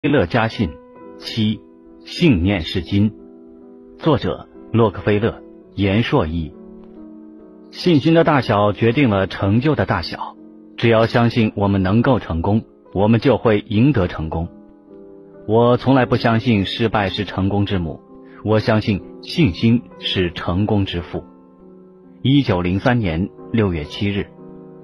勒家信7，信念是金。作者洛克菲勒，言硕译。信心的大小决定了成就的大小，只要相信我们能够成功，我们就会赢得成功。我从来不相信失败是成功之母，我相信信心是成功之父。1903年6月7日。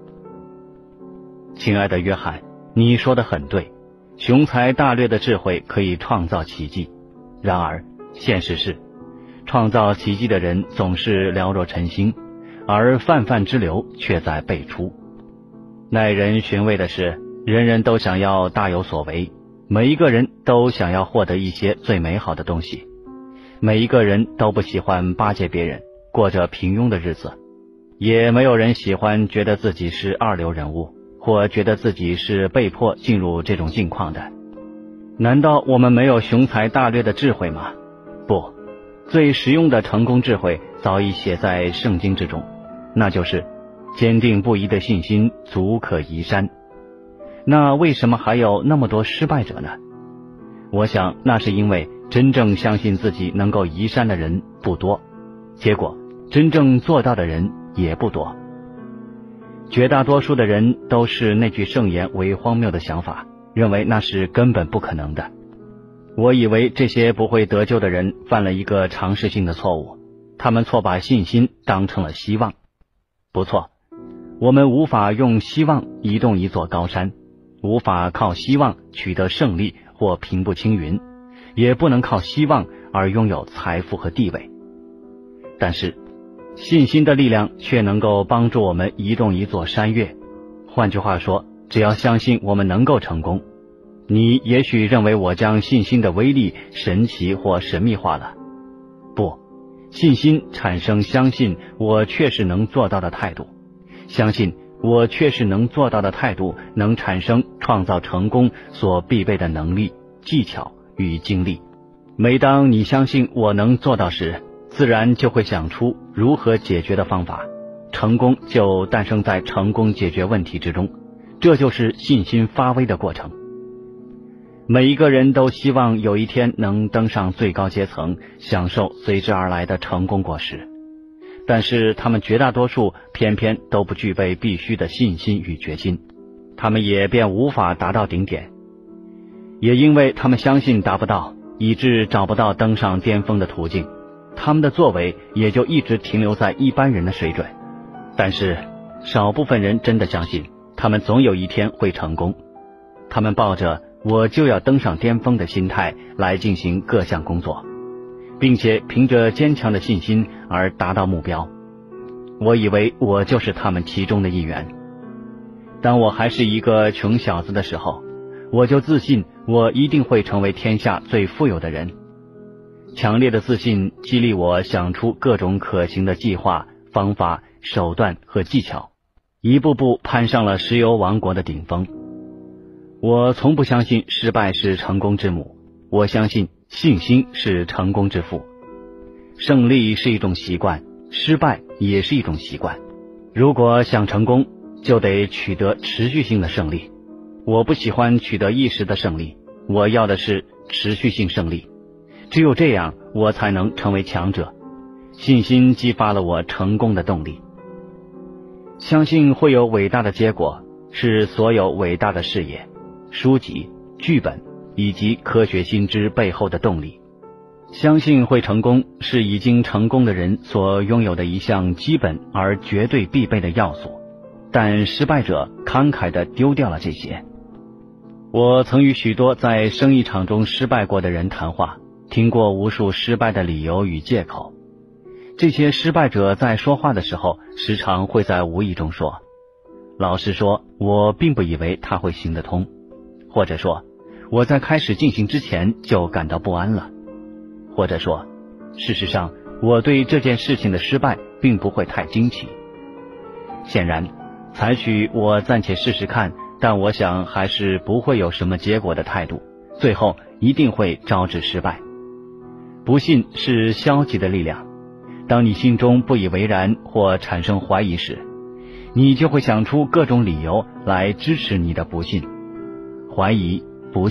亲爱的约翰，你说得很对，雄才大略的智慧可以创造奇迹。然而现实是，创造奇迹的人总是寥若晨星，而泛泛之流却在辈出。耐人寻味的是，人人都想要大有所为，每一个人都想要获得一些最美好的东西，每一个人都不喜欢巴结别人，过着平庸的日子，也没有人喜欢觉得自己是二流人物，或觉得自己是被迫进入这种境况的。难道我们没有雄才大略的智慧吗？不，最实用的成功智慧早已写在圣经之中，那就是坚定不移的信心足可移山。那为什么还有那么多失败者呢？我想那是因为真正相信自己能够移山的人不多，结果真正做到的人也不多。绝大多数的人都视那句圣言为荒谬的想法，认为那是根本不可能的。我以为这些不会得救的人犯了一个常识性的错误，他们错把信心当成了希望。不错，我们无法用希望移动一座高山，无法靠希望取得胜利或平步青云，也不能靠希望而拥有财富和地位。但是信心的力量却能够帮助我们移动一座山岳。换句话说，只要相信我们能够成功。你也许认为我将信心的威力神奇或神秘化了。不，信心产生相信我确实能做到的态度，相信我确实能做到的态度能产生创造成功所必备的能力、技巧与精力。每当你相信我能做到时，自然就会想出如何解决的方法，成功就诞生在成功解决问题之中，这就是信心发威的过程。每一个人都希望有一天能登上最高阶层，享受随之而来的成功果实，但是他们绝大多数偏偏都不具备必须的信心与决心，他们也便无法达到顶点。也因为他们相信达不到，以致找不到登上巅峰的途径，他们的作为也就一直停留在一般人的水准。但是少部分人真的相信他们总有一天会成功，他们抱着我就要登上巅峰的心态来进行各项工作，并且凭着坚强的信心而达到目标。我以为我就是他们其中的一员。当我还是一个穷小子的时候，我就自信我一定会成为天下最富有的人。强烈的自信激励我想出各种可行的计划、方法、手段和技巧，一步步攀上了石油王国的顶峰。我从不相信失败是成功之母，我相信信心是成功之父。胜利是一种习惯，失败也是一种习惯。如果想成功，就得取得持续性的胜利。我不喜欢取得一时的胜利，我要的是持续性胜利。只有这样，我才能成为强者。信心激发了我成功的动力。相信会有伟大的结果，是所有伟大的事业、书籍、剧本以及科学新知背后的动力。相信会成功，是已经成功的人所拥有的一项基本而绝对必备的要素，但失败者慷慨地丢掉了这些。我曾与许多在生意场中失败过的人谈话，听过无数失败的理由与借口。这些失败者在说话的时候，时常会在无意中说，老实说，我并不以为他会行得通，或者说，我在开始进行之前就感到不安了，或者说，事实上，我对这件事情的失败并不会太惊奇。显然，采取我暂且试试看，但我想还是不会有什么结果的态度，最后一定会招致失败。不信是消极的力量，当你心中不以为然或产生怀疑时，你就会想出各种理由来支持你的不信。怀疑、不信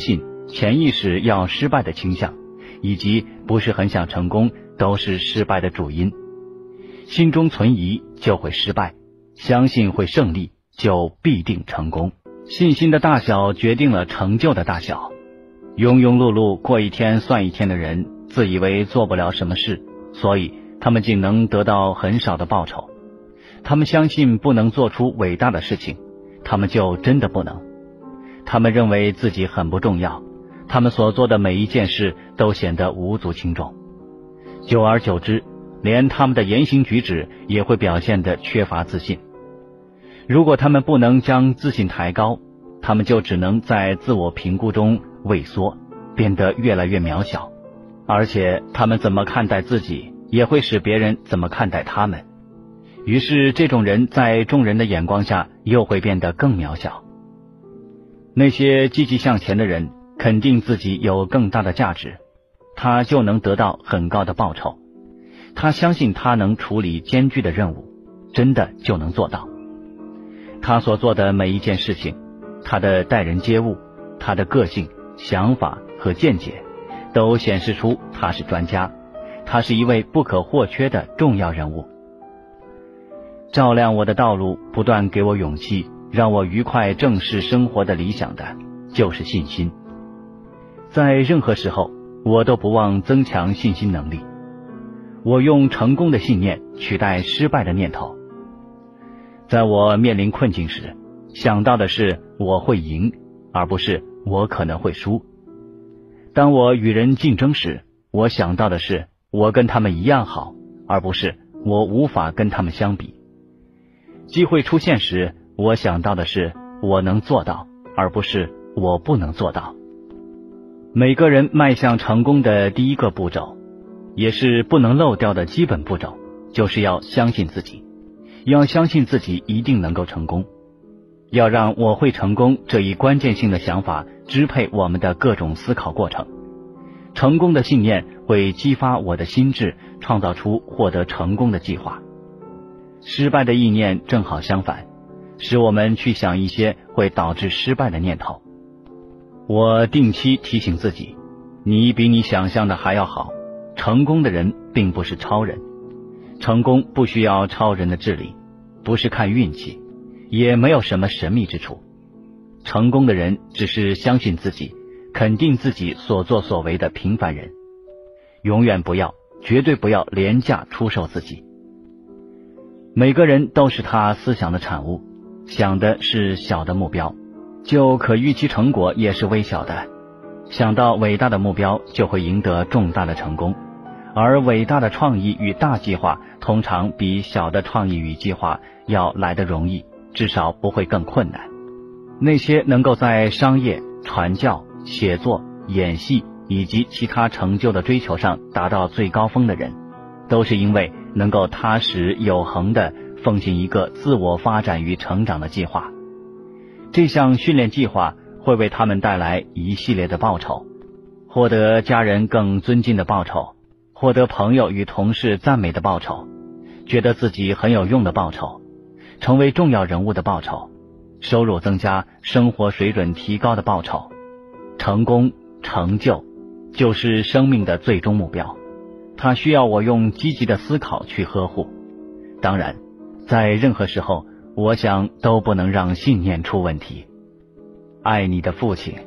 潜意识要失败的倾向，以及不是很想成功，都是失败的主因。心中存疑就会失败，相信会胜利就必定成功。信心的大小决定了成就的大小。庸庸碌碌过一天算一天的人，自以为做不了什么事，所以他们仅能得到很少的报酬。他们相信不能做出伟大的事情，他们就真的不能。他们认为自己很不重要，他们所做的每一件事都显得无足轻重。久而久之，连他们的言行举止也会表现得缺乏自信。如果他们不能将自信抬高，他们就只能在自我评估中畏缩，变得越来越渺小，而且他们怎么看待自己，也会使别人怎么看待他们。于是这种人在众人的眼光下又会变得更渺小。那些积极向前的人肯定自己有更大的价值，他就能得到很高的报酬。他相信他能处理艰巨的任务，真的就能做到。他所做的每一件事情，他的待人接物，他的个性、想法和见解，都显示出他是专家，他是一位不可或缺的重要人物。照亮我的道路，不断给我勇气，让我愉快正视生活的理想的，就是信心。在任何时候，我都不忘增强信心能力。我用成功的信念取代失败的念头。在我面临困境时，想到的是我会赢，而不是我可能会输。当我与人竞争时，我想到的是我跟他们一样好，而不是我无法跟他们相比。机会出现时，我想到的是我能做到，而不是我不能做到。每个人迈向成功的第一个步骤，也是不能漏掉的基本步骤，就是要相信自己，要相信自己一定能够成功，要让我会成功这一关键性的想法支配我们的各种思考过程。成功的信念会激发我的心智，创造出获得成功的计划。失败的意念正好相反，使我们去想一些会导致失败的念头。我定期提醒自己，你比你想象的还要好。成功的人并不是超人，成功不需要超人的智力，不是看运气，也没有什么神秘之处。成功的人只是相信自己，肯定自己所作所为的平凡人。永远不要，绝对不要廉价出售自己。每个人都是他思想的产物，想的是小的目标，就可预期成果也是微小的。想到伟大的目标，就会赢得重大的成功。而伟大的创意与大计划通常比小的创意与计划要来得容易，至少不会更困难。那些能够在商业、传教、写作、演戏以及其他成就的追求上达到最高峰的人，都是因为能够踏实有恒地奉行一个自我发展与成长的计划。这项训练计划会为他们带来一系列的报酬，获得家人更尊敬的报酬，获得朋友与同事赞美的报酬，觉得自己很有用的报酬，成为重要人物的报酬，收入增加，生活水准提高的报酬。成功、成就就是生命的最终目标，它需要我用积极的思考去呵护。当然，在任何时候，我想都不能让信念出问题。爱你的父亲。